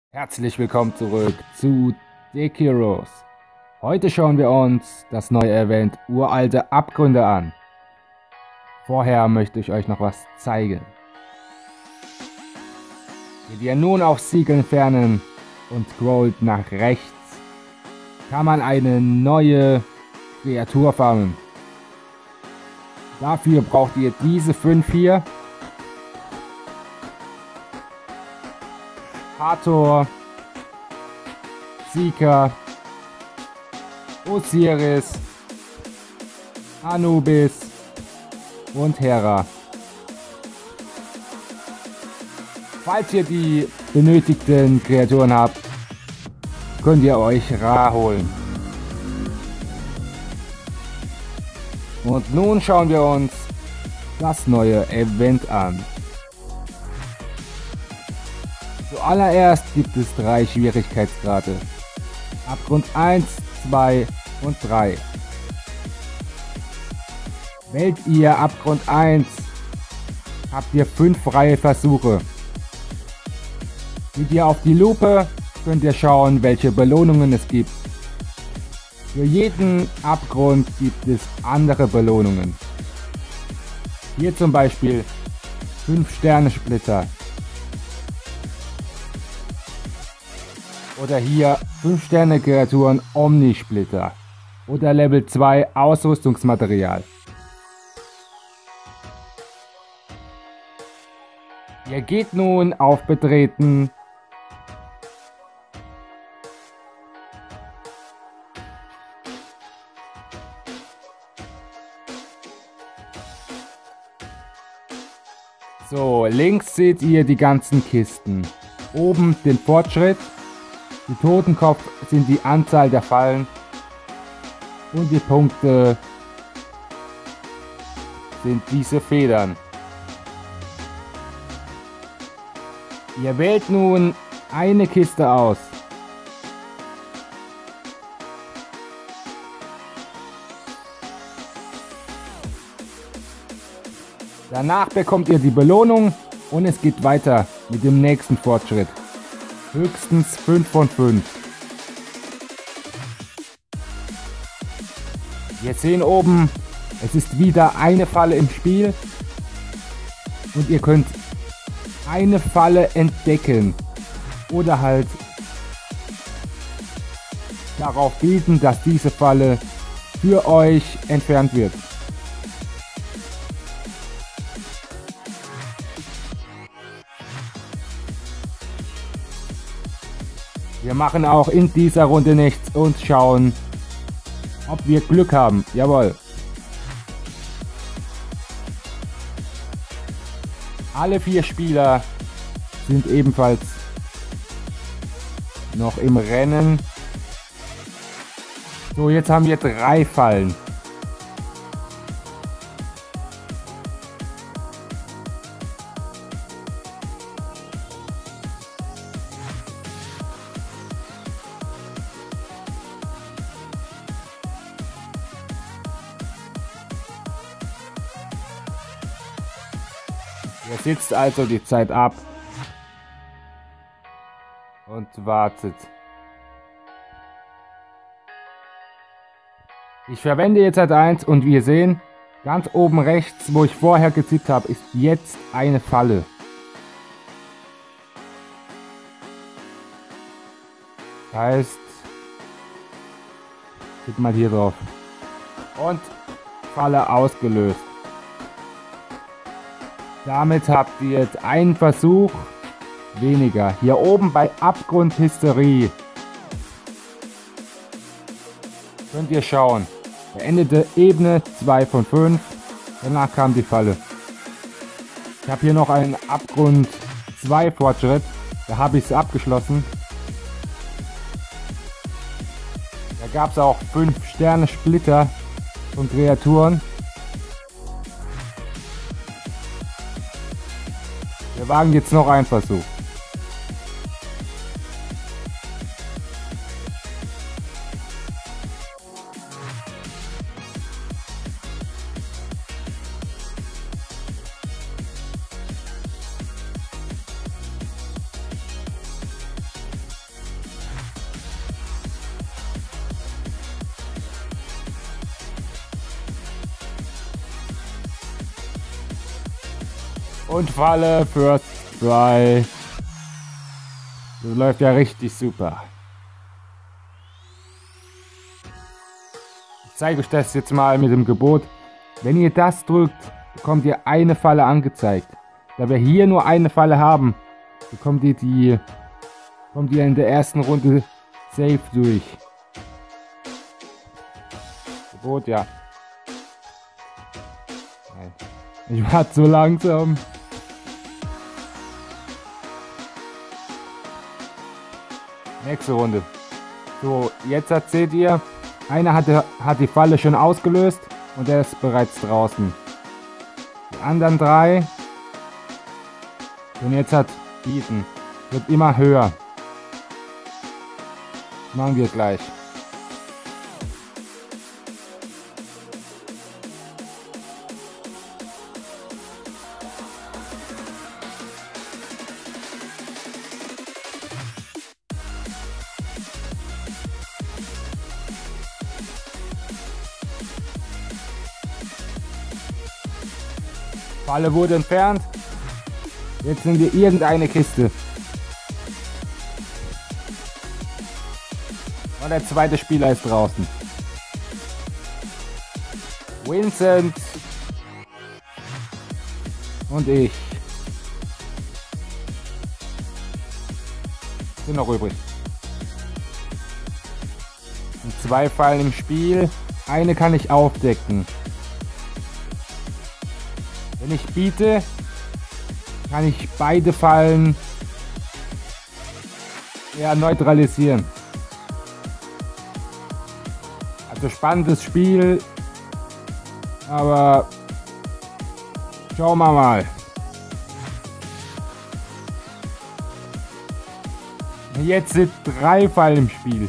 Herzlich willkommen zurück zu Dick Heroes. Heute schauen wir uns das neue Event Uralte Abgründe an. Vorher möchte ich euch noch was zeigen. Geht ihr nun auf Sieg entfernen und scrollt nach rechts, kann man eine neue Kreatur farmen. Dafür braucht ihr diese 5 hier. Hathor, Seeker, Osiris, Anubis und Hera. Falls ihr die benötigten Kreaturen habt, könnt ihr euch Ra holen. Und nun schauen wir uns das neue Event an. Zuallererst gibt es 3 Schwierigkeitsgrade. Abgrund 1, 2 und 3. Wählt ihr Abgrund 1, habt ihr 5 freie Versuche. Geht ihr auf die Lupe, könnt ihr schauen, welche Belohnungen es gibt. Für jeden Abgrund gibt es andere Belohnungen. Hier zum Beispiel 5 Sterne Splitter. Oder hier 5 Sterne Kreaturen Omnisplitter. Oder Level 2 Ausrüstungsmaterial. Ihr geht nun auf Betreten. So, links seht ihr die ganzen Kisten. Oben den Fortschritt. Die Totenkopf sind die Anzahl der Fallen und die Punkte sind diese Federn. Ihr wählt nun eine Kiste aus. Danach bekommt ihr die Belohnung und es geht weiter mit dem nächsten Fortschritt. Höchstens 5 von 5. Wir sehen oben, es ist wieder eine Falle im Spiel. Und ihr könnt eine Falle entdecken. Oder halt darauf bieten, dass diese Falle für euch entfernt wird. Wir machen auch in dieser Runde nichts und schauen, ob wir Glück haben. Jawohl. Alle 4 Spieler sind ebenfalls noch im Rennen. So, jetzt haben wir 3 Fallen. Ihr sitzt also die Zeit ab und wartet. Ich verwende jetzt Zeit 1 und wir sehen, ganz oben rechts, wo ich vorher gezippt habe, ist jetzt eine Falle. Das heißt, klick mal hier drauf. Und Falle ausgelöst. Damit habt ihr jetzt einen Versuch weniger. Hier oben bei Abgrundhysterie könnt ihr schauen. Beendete Ebene 2 von 5. Danach kam die Falle. Ich habe hier noch einen Abgrund 2 Fortschritt. Da habe ich es abgeschlossen. Da gab es auch 5 Sterne Splitter von Kreaturen. Wir wagen jetzt noch einen Versuch. Und Falle für 2. Das läuft ja richtig super. Ich zeige euch das jetzt mal mit dem Gebot. Wenn ihr das drückt, bekommt ihr eine Falle angezeigt. Da wir hier nur eine Falle haben, kommt ihr in der ersten Runde safe durch. Gebot, ja. Ich war zu langsam. Nächste Runde. So, jetzt seht ihr, einer hat die Falle schon ausgelöst und er ist bereits draußen. Die anderen 3. Und jetzt hat Bieten. Wird immer höher. Das machen wir gleich. Falle wurde entfernt. Jetzt sind wir irgendeine Kiste. Und der zweite Spieler ist draußen. Vincent. Und ich. Sind noch übrig. Und 2 Fallen im Spiel. Eine kann ich aufdecken. Wenn ich biete, kann ich beide Fallen neutralisieren. Also spannendes Spiel, aber schauen wir mal. Jetzt sind 3 Fallen im Spiel.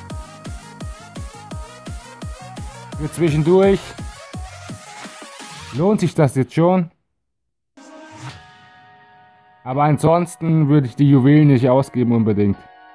Für zwischendurch. Lohnt sich das jetzt schon? Aber ansonsten würde ich die Juwelen nicht ausgeben unbedingt.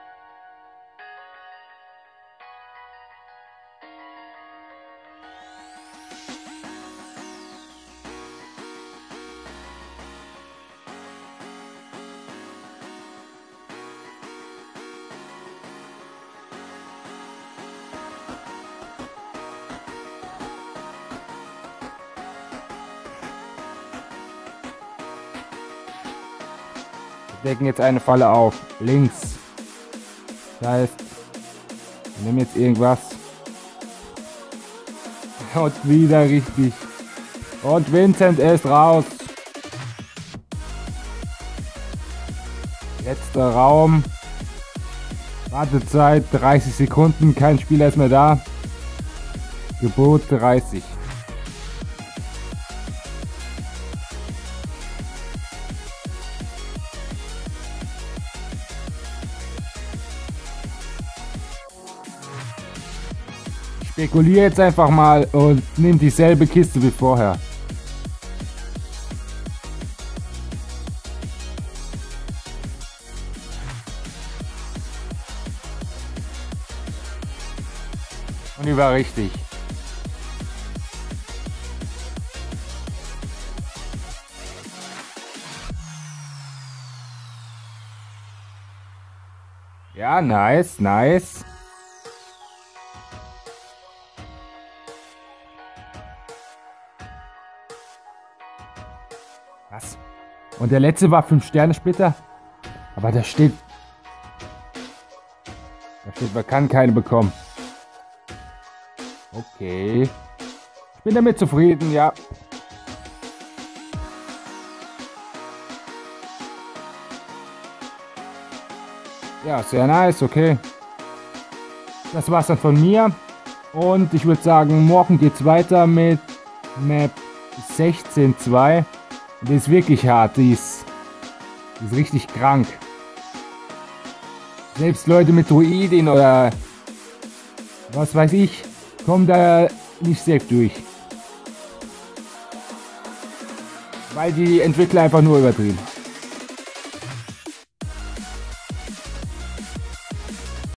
Wir decken jetzt eine Falle auf. Links. Das heißt, wir nehmen jetzt irgendwas. Und wieder richtig. Und Vincent ist raus. Letzter Raum. Wartezeit 30 Sekunden. Kein Spieler ist mehr da. Gebot 30. Spekuliere jetzt einfach mal und nimm dieselbe Kiste wie vorher. Und die war richtig. Ja, nice, nice. Was? Und der letzte war 5-Sterne-Splitter? Aber da steht, man kann keine bekommen. Okay. Ich bin damit zufrieden, ja. Ja, sehr nice, okay. Das war's dann von mir. Und ich würde sagen, morgen geht's weiter mit Map 16.2. Die ist wirklich hart, die ist richtig krank. Selbst Leute mit Druidin oder was weiß ich, kommen da nicht safe durch. Weil die Entwickler einfach nur übertrieben.